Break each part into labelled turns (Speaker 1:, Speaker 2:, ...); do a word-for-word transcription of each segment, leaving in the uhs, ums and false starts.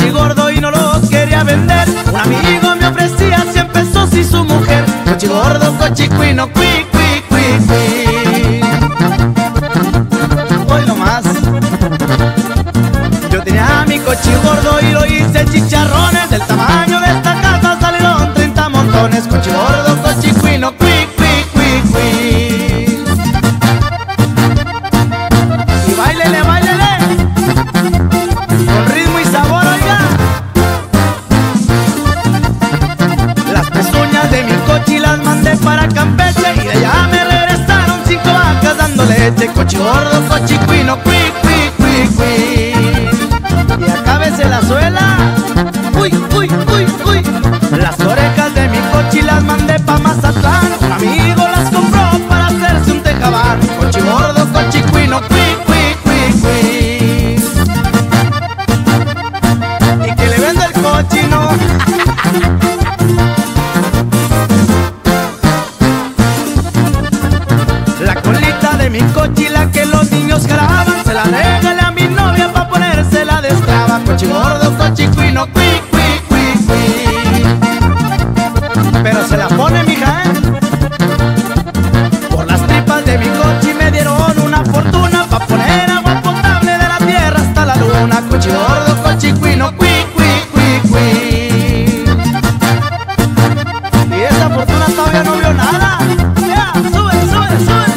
Speaker 1: cochigordo y no lo quería vender. Un amigo me ofrecía cien pesos y su mujer. Cochigordo, cochicuino, cui, cui, cui, cui. Hoy nomás. Yo tenía a mi cochigordo y lo hice chicharrones. Del tamaño de esta casa salieron treinta montones. Cochigordo, cochicuino, cui, cui, cui, cui. Y báilele, báilele, con ritmo y sabor, oiga. Las pezuñas de mi cochi las mandé para Campeche y de allá me regresaron cinco vacas dando leche. Cochigordo, cochicuino, cui, cui, cui, cui. Y acábese la suela. Uy, uy, uy, uy. Las orejas de mi cochi las mandé pa' Mazatlán. Un amigo las compró para hacerse un tejabán. Cochigordo, cochicuino, cui, cui, cui, cui. Y que le venda el cochino. La colita de mi cochi, la que los niños graban, se la regalé a mi novia pa' ponérsela de esclava. Cochigordo, cochicuino, cui, cui, cui, cui. Pero se la pone, mija, ¿eh? Por las tripas de mi cochi me dieron una fortuna pa' poner agua potable de la tierra hasta la luna. Cochigordo, cochicuino, cui, cui, cui, cui. Y esa fortuna todavía no vio nada. Ya, sube, sube, sube.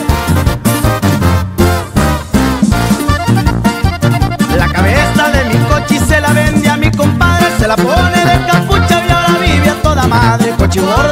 Speaker 1: La cabeza de mi cochi se la vende a mi compadre. Se la pone de capucha y ahora vive a toda madre. Cochigordo,